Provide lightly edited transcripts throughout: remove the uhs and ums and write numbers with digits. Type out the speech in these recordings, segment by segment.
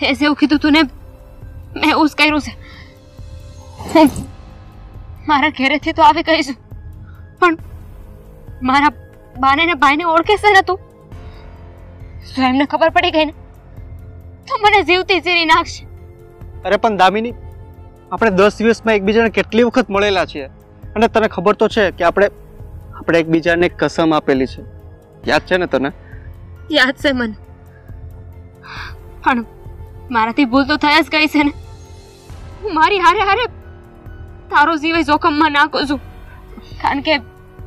તે જેવું કીધું તું ને મેં એવું જ કર્યું છે. મારા ઘરેથી તો આવી ગઈ છું, પણ મારા બાને ને ભાઈને ઓળખે છે ને તું? જો એમને ખબર પડી ગઈ ને તો મને જીવતી ચીરી નાખશે. અરે પણ દામિની, આપણે 10 દિવસમાં એકબીજાને કેટલી વખત મળેલા છીએ, અને તને ખબર તો છે કે આપણે એકબીજાને કસમ આપેલી છે. યાદ છે ને તને? યાદ છે મને, પણ મારાથી ભૂલ તો થઈ જ ગઈ છે ને. હું મારી હારે હારે તારો જીવ જોખમમાં નાખું છું, કારણ કે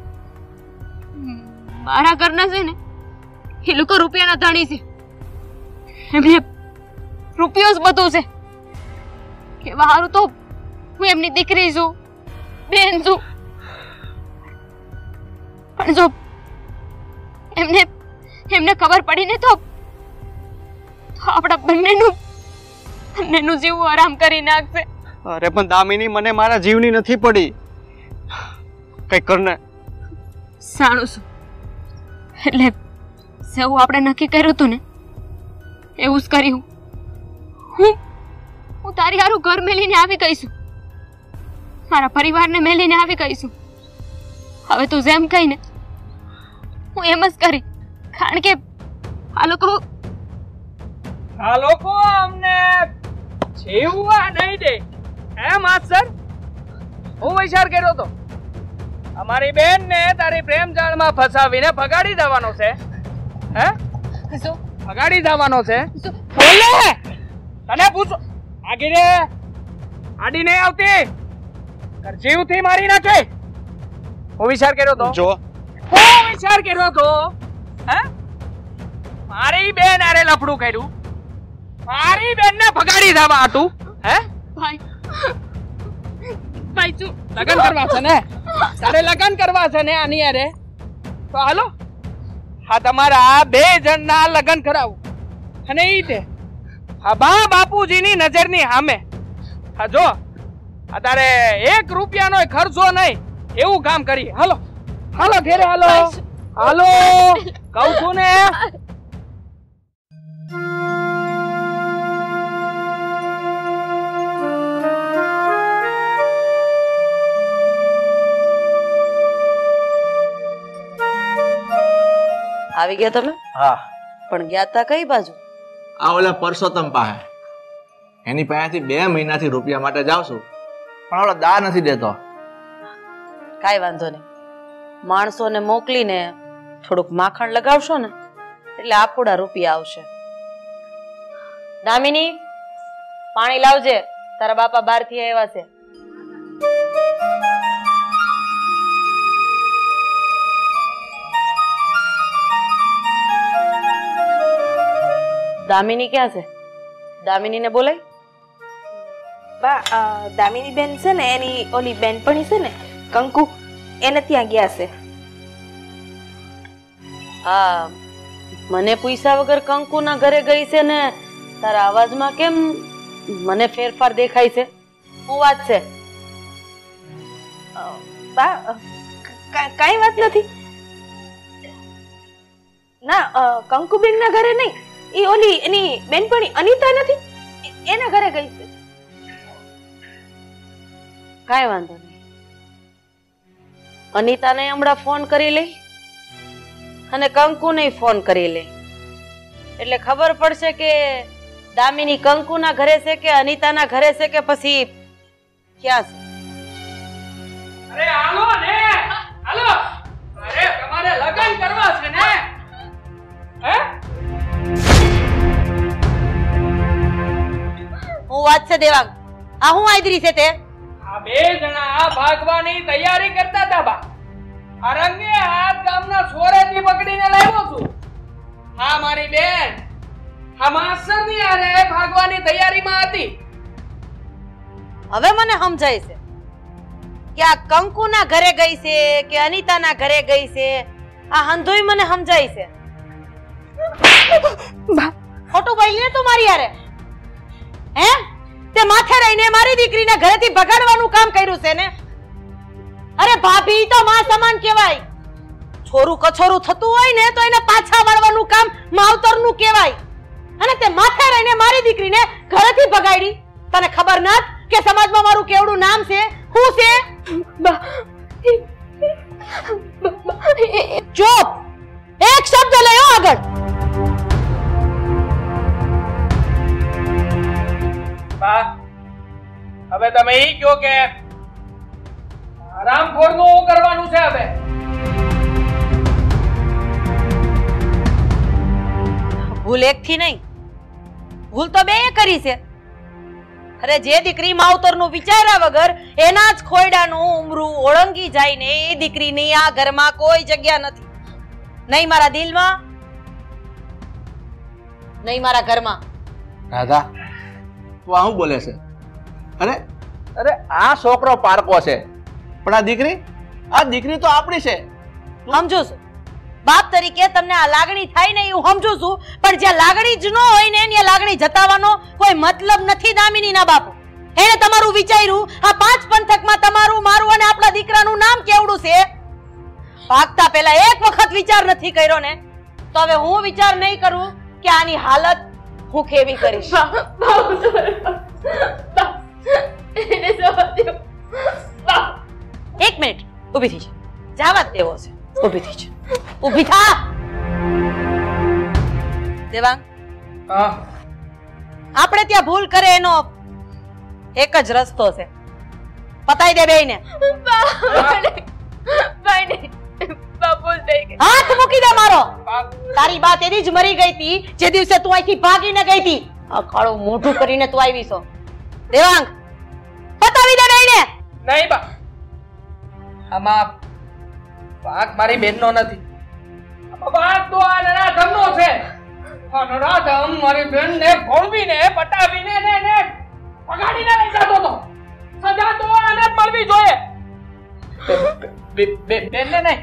મારા ઘરના છે ને એ લોકો રૂપિયાના ધણી છે. એમને રૂપિયો જ બધું છે. કેવા હારું તો હું એમની દીકરી છું, બેન છું, પણ જો એમને ખબર પડી ને તો આપણા બંનેનું જીવ આરામ કરી નાખશે. અરે પણ દામિની, મને મારા જીવની નથી પડી. કઈ કરને. સાણું છું. એટલે જેવું આપણે નક્કી કર્યું હતું ને એવું જ કર્યું. હું તારી હારું ઘર મેલીને આવી ગઈ છું, મારા પરિવારને મેલીને આવી ગઈ છું. હવે તું જેમ કહી ને હું એમ જ કરી, કારણ કે આ લોકો અમને જીવવા નહીં દે. હે માસ્ટર, હું વિચાર કર્યો તો અમારી બેન ને તારી પ્રેમ જાળમાં ફસાવીને ભગાડી દેવાનો છે. હે શું ભગાડી દેવાનો છે? બોલે, તને પૂછો. આગીને આડી નહીં આવતી, જીવથી મારી નાખે. હું વિચાર કર્યો તો હે મારી બેન આરે લફડું કર્યું, મારી બેન ને ભગાડી દેવા આટું. હે ભાઈ તું લગન કરવા છે ને? તારે લગન કરવા છે ને આની અરે? તો હાલો, હા તમારા 2 જણના લગન કરાવું, અને ઈ તે હા બાપુજીની નજરની સામે. હા જો તારે 1 રૂપિયાનો ખર્ચો નહીં એવું કામ કરી. હાલો હાલો ઘેરે હાલો હાલો, કહું છું ને. આવી ગયા તમે? હા. પણ ગયા તા કઈ બાજુ? આ ઓલા પરસોત્તમ પાસે. એની પાસેથી 2 મહિનાથી રૂપિયા માટે જાઉં છું, પણ ઓલો દા નથી દેતો. કાઈ વાંધો નહીં, માણસોને મોકલીને થોડુંક માખણ લગાવશો ને એટલે આપોડા રૂપિયા આવશે. દામિની, પાણી લાવજે, તારા બાપા બહારથી આવ્યા છે. દામિની ક્યાં છે? દામિનીને બોલાય. બા, દામિની બેન છે ને એની ઓલી બેનપણી છે ને કંકુ, એને ત્યાં ગયા છે. હા, મને પૂછ્યા વગર કંકુના ઘરે ગઈ છે ને તારા અવાજમાં કેમ મને ફેરફાર દેખાય છે? શું વાત છે? બા, કાઈ વાત નથી. ના, કંકુબેન ના ઘરે નહીં, ઈ ઓલી એની બેનપણી અનિતા નથી, એના ઘરે ગઈ છે. કાઈ વાંધો નહીં, અનિતાને હમણાં ફોન કરી લઈ અને કંકુને ફોન કરી લે, એટલે ખબર પડશે કે દામિની કંકુના ઘરે છે કે અનિતાના ઘરે છે કે પછી ક્યાં છે. અરે હાલો ને, હાલો. અરે તમારે લગન કરવા છે ને? હે હું વાત છે દેવાંગ, આ હું આદરી છે તે? આ 2 જણા ભાગવાની તૈયારી કરતા હતા બા. આ રંગે હાથ ગામના છોરેથી પકડીને લાવ્યો છું. હા મારી બેન, હા માસ્ટરની આરે ભાગવાની તૈયારીમાં હતી. હવે મને સમજાય છે કે આ કંકુના ઘરે ગઈ છે કે અનિતાના ઘરે ગઈ છે. આ હંધોય મને સમજાય છે. ખોટું બોલી ને તું મારી હારે? હે, તે માથે રહીને મારી દીકરીને ઘરેથી ભગાડવાનું કામ કર્યું છે ને? અરે ભાભી તો માં સમાન કહેવાય. છોરું કછોરું થતું હોય ને તો એને પાછા વળવાનું કામ માવતરનું કહેવાય. અને તે માથે રહીને મારી દીકરીને ઘરેથી ભગાડી. તને ખબર નત કે સમાજમાં મારું કેવડું નામ છે? હું છે? ચૂપ! એક શબ્દ લયો આગળ. બા હવે તમે ઈ કહો કે રામખોરનું શું કરવાનું છે હવે? ભૂલ એકથી નહીં, ભૂલ તો બેય કરી છે. અરે જે દીકરી માવતરનું વિચાર્યા વગર એના જ ખોયડાનું ઉમરું ઓળંગી જાય ને એ દીકરીની આ ઘરમાં કોઈ જગ્યા નથી. નહીં મારા દિલમાં, નહીં મારા ઘરમાં. રાધા તું આ શું બોલે છે? અરે અરે આ છોકરો પારકો છે, પણ આ દીકરી તો આપણી છે. સમજુ છું બાપ તરીકે તમને આ લાગણી થાય ને એવું સમજુ છું, પણ જ્યાં લાગણી જ ન હોય ને ત્યાં લાગણી જતાવવાનો કોઈ મતલબ નથી. દામિની ના બાપુ એને તમારું વિચાર્યું આ 5 પંથકમાં તમારું મારું અને આપણા દીકરાનું નામ કેવડું છે? ભાગતા પહેલા એક વખત વિચાર નથી કર્યો ને, તો હવે હું વિચાર નહીં કરું કે આની હાલત હું કેવી કરીશ. એક મિનિટ ઊભી થઈ જા, જવા જ દેવો છે. ઊભી થઈ જા, ઊભી થા. દેવાંગ, આપણે ત્યાં ભૂલ કરે એનો એક જ રસ્તો છે. પતાઈ દે બેયને. હાથ મૂકી દે મારો. તારી બા તેદી જ મરી ગઈ હતી જે દિવસે તું અહીંથી ભાગીને ગઈ હતી. આ કાળું મોઢું કરીને તું આવી છો. દેવાંગ, પતાવી દે બેયને. નહીં બા, આમાં વાંક મારી બેનનો નથી. વાંક તો આ નરાધમનો છે. આ નરાધમ મારી બેનને ભોળવીને પટાવીને ને પગાડીને લઈ જતો હતો. સજા તો આને જ મળવી જોઈએ. બેનને નહીં.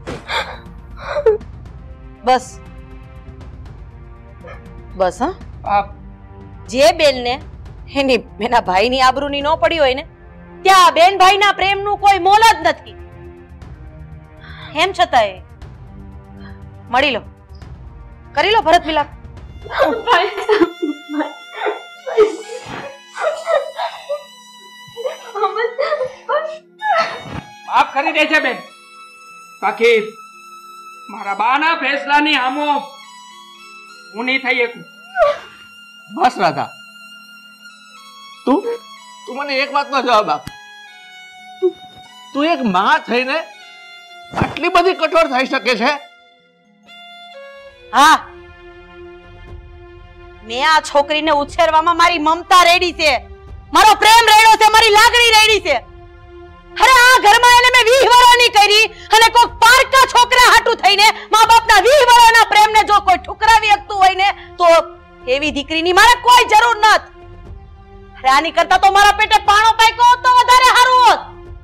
બસ બસ. હા, જે બેનને એના ભાઈની આબરૂની ન પડી હોય ને ત્યાં બેન ભાઈના પ્રેમનું કોઈ મોલ જ નથી. એમ છતાંય મળી લો, કરી લો ભરત મિલાપ. માફ કરી દે છે બેન, બાકી મારા બાના ફેસલાની આમો હું નહીં થઈ શકું. બસ રાધા, તું મને એક વાતનો જવાબ આપ. તું એક માં થઈને આટલી બધી કઠોર થઈ શકે છે? હા, મેં આ છોકરીને ઉછેરવામાં મારી મમતા રેડી છે, મારો પ્રેમ રેડ્યો છે, મારી લાગણી રેડી છે. અરે આ ઘરમાં એને મેં 20 વર્ષની કરી અને કોક પારકા છોકરા હાટું થઈને મા બાપના 20 વર્ષના પ્રેમને જો કોઈ ઠુકરાવી શકતું હોય ને તો એવી દીકરીની મારે કોઈ જરૂર નથી. અરે આની કરતા તો મારા પેટે પાણો પાક્યો હોત તો વધારે સારું હોત.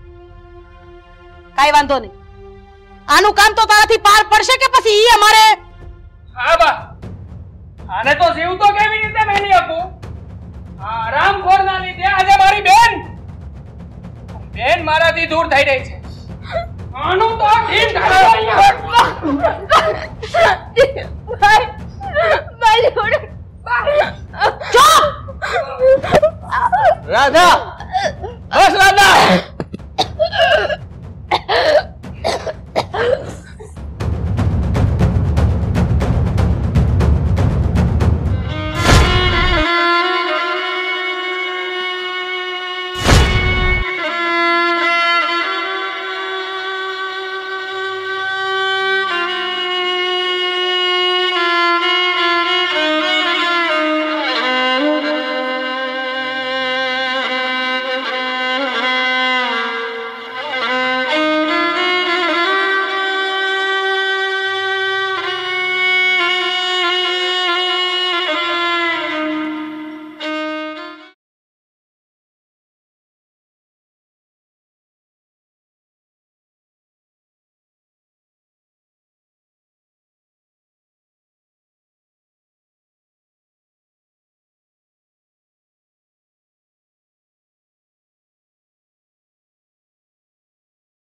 કાઈ વાંધો નહીં, આનું કામ તો તારાથી પાર પડશે કે પછી ઈ અમારે? હા બા, આને તો જીવ તો કેવી રીતે મેલી આપું? આ રામખોરના લીધે આજે મારી બેન મારાથી દૂર થઈ રહી છે. આનું તો ઠીક રાધા, બસ રાધા.